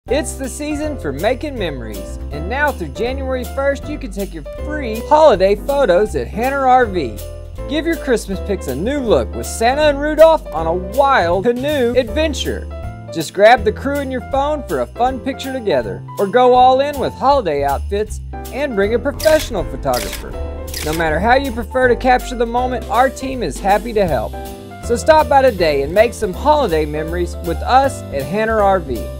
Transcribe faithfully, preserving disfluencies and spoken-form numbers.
It's the season for making memories, and now through January first, you can take your free holiday photos at Hanner R V. Give your Christmas pics a new look with Santa and Rudolph on a wild canoe adventure. Just grab the crew in your phone for a fun picture together, or go all in with holiday outfits and bring a professional photographer. No matter how you prefer to capture the moment, our team is happy to help. So stop by today and make some holiday memories with us at Hanner R V.